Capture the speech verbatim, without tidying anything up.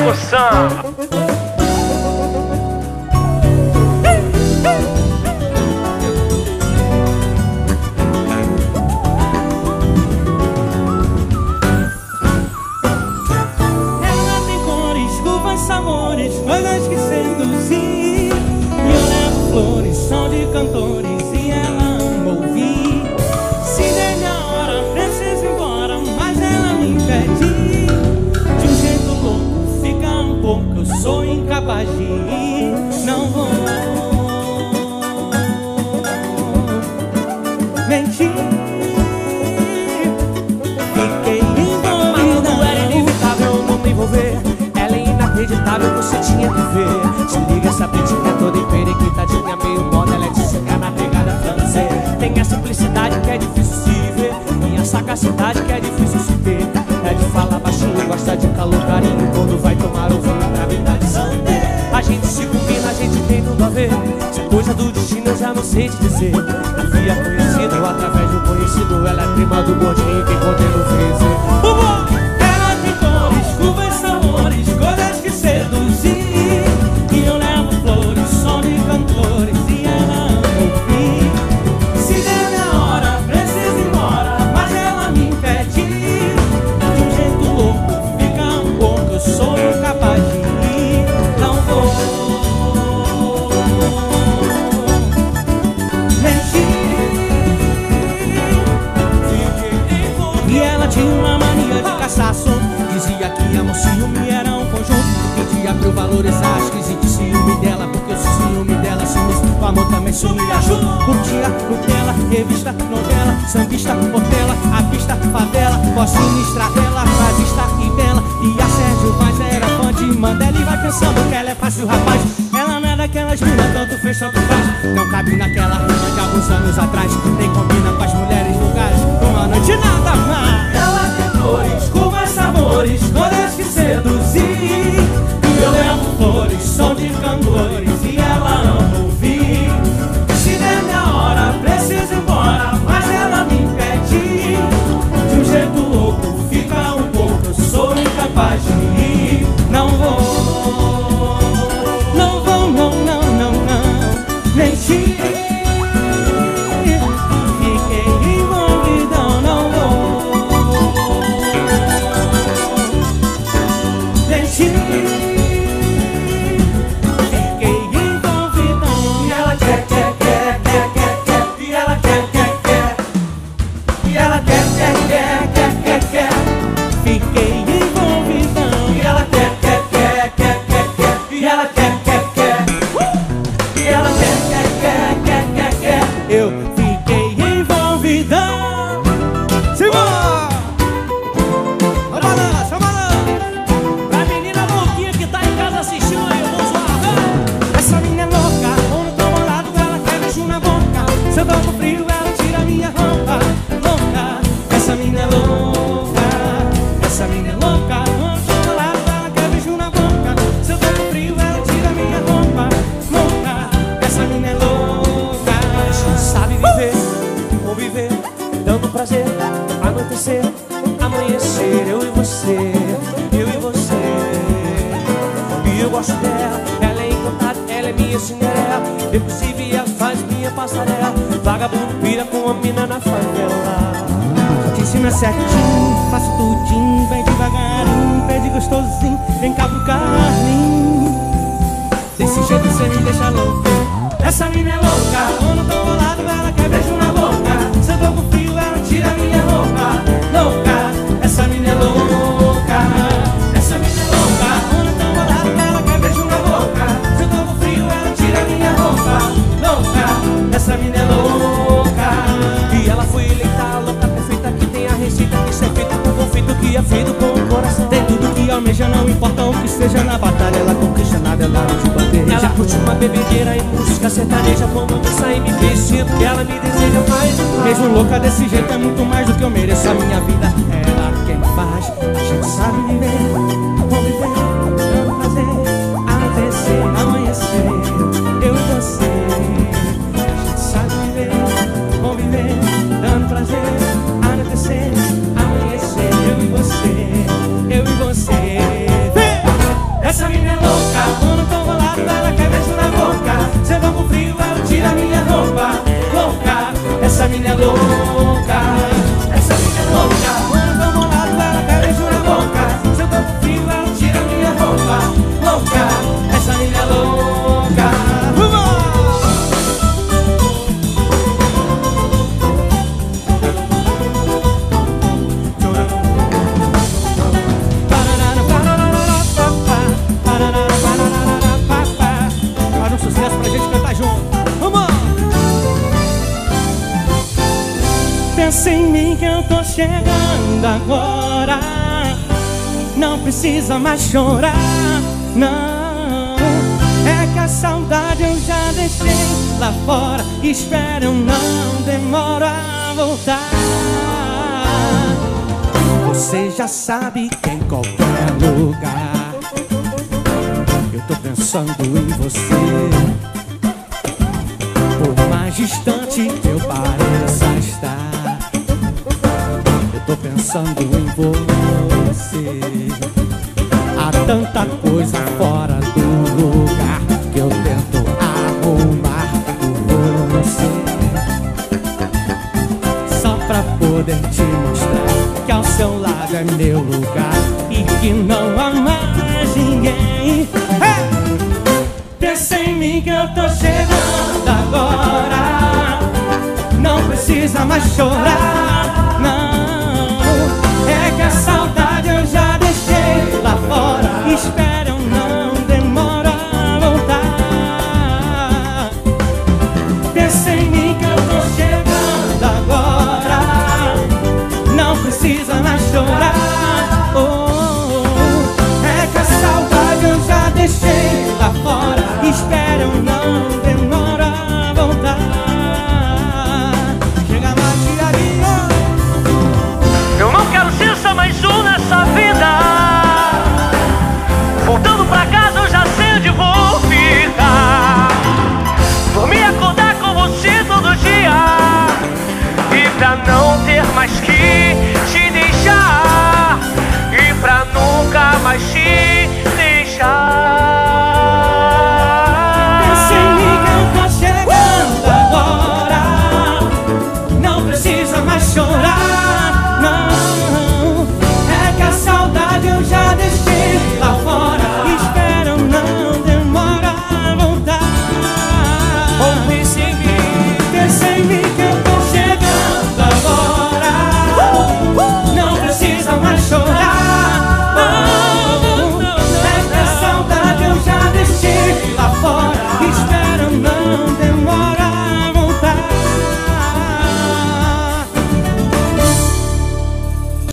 percussão. Coisas que seduzir. Eu levo flores, som de cantores e ela ama ouvir. Se der minha hora, preciso ir embora, mas ela me impede. De um jeito louco, fica um pouco, eu sou incapaz de ir. Não vou mentir. Fiquei envolvido. Mas era inevitável não me envolver. Inacreditável, você tinha que ver. Se liga, essa pretinha toda emperiquitadinha, meio moda, ela é de ficar na pegada francesa. Tem a simplicidade que é difícil se ver, e a sagacidade que é difícil se ter. É de falar baixinho, gosta de calor, carinho, quando vai tomar o vinho pra brindar de sangue. A gente se combina, a gente tem tudo a ver. Se coisa do destino eu já não sei te dizer. Eu via conhecido através do conhecido. Ela é prima do gordinho que contém o freezer. Ela tem cores, curvas, sabores, coisas que seduzir. E eu levo flores, som de cantores e ela ama ouvir. Se der minha hora, preciso ir embora, mas ela me impede. De um jeito louco, fica um pouco, eu sou incapaz de ir. Não vou mentir. Fiquei envolvido. E ela tinha uma mania de caçar som. Dizia que amor, ciúme era um conjunto. Pedia pra eu valorizar as crises de ciúme dela, porque o ciúme dela sumisse, o amor também sumia junto. Curtia Nutella, revista, novela, sambista, portela, a pista, favela, Cocinha, Estradela, Frazista e Bela. E a Sérgio Vaz era fã de Mandela. E vai pensando que ela é fácil, rapaz. Ela não é daquelas minas, tanto fez, tanto faz. Não cabe naquela rima de alguns anos atrás. Nem combina com as mulheres lugares, uma noite nada mais. Ela tem cores, curvas, sabores, coisas que seduzir. Eu levo flores, som de cantores e ela ama ouvir. Se der minha hora, preciso ir embora, mas ela me impede. De um jeito louco, fica um pouco, eu sou incapaz de ir. Não vou, não vou, não, não, não, não mentir. Fiquei envolvidão, não vou mentir. Eu fiquei envolvidão. Simbora! Vamos lá, chama lá. Pra menina louquinha que tá em casa assistindo aí, eu vou zoar. Essa menina é louca, quando tô ao lado ela quer beijo na boca. Se eu tô com frio ela tira minha roupa. Louca, essa menina é louca. Essa menina é louca, quando tô ao lado ela quer beijo na boca. Se eu tô com frio ela tira minha roupa. Louca, essa menina é louca. Sabe viver, conviver, dando prazer, anoitecer, amanhecer. Eu e você, eu e você. E eu gosto dela, ela é encantada, ela é minha Cinderela. Inclusive ela faz minha passarela. Vagabundo pira com a mina na favela. Te ensina certinho, faço tudinho, bem devagarinho, pede gostosinho, vem cá pro carrinho. Desse jeito você me deixa louco. Essa mina é louca, quando tô ao lado ela quer beijo na boca. Se eu tô com frio ela tira minha roupa. Louca, essa mina é louca. Essa mina é louca, quando tô ao lado ela quer beijo na boca. Se eu tô com frio ela tira minha roupa. Louca, essa mina é louca. E ela foi eleita a louca perfeita, que tem a receita que isso é feito com confeito, que é feito com o coração. Tem tudo que almeja, não importa o que seja na batalha, ela conquista nada, ela não te bandeja. Ela curte uma bebedeira e música sertaneja, como dança e me vestindo que ela me deseja mais e mais. Mesmo louca desse jeito é muito mais do que eu mereço. A minha vida é ela quem faz. A gente sabe viver, conviver, dando prazer, anoitecer, amanhecer. Eu e você. A gente sabe viver, conviver, dando prazer, anoitecer, amanhecer. Eu e você, eu e você. mina é louca, essa mina é louca. Quando eu tô molado, ela quer beijo na boca. Se eu tô com frio, ela tira minha roupa. Louca, essa mina é louca. Vamos! Faz um sucesso pra gente cantar junto. Vamos! Pensa em mim que eu tô chegando agora. Não precisa mais chorar, não. É que a saudade eu já deixei lá fora. Espero eu não demora a voltar. Você já sabe que em qualquer lugar eu tô pensando em você. Por mais distante que eu pareça estar, eu tô pensando em você. Há tanta coisa fora do lugar que eu tento arrumar por você, só pra poder te mostrar que ao seu lado é meu lugar e que não há mais ninguém. Hey! Pensa em mim que eu tô chegando agora. Não precisa mais chorar, não. É que a saudade eu já deixei lá fora. Espero eu não demora a voltar. Pensa em mim que eu tô chegando agora. Não precisa mais chorar, oh. É que a saudade eu já deixei lá fora. Espero eu não demora a voltar. Chega mais diarinho. Eu não quero ser só mais um nessa vida. Voltando pra casa eu já sei onde vou ficar. Vou me acordar com você todo dia. E pra não ter mais que te deixar, e pra nunca mais te deixar. Pensa em mim que eu tô chegando agora. Não precisa mais chorar, não. É que a saudade eu já deixei lá fora. Espero não demora a voltar. Ou pense em mim. Pensa em mim que eu tô chegando agora. Não precisa mais chorar.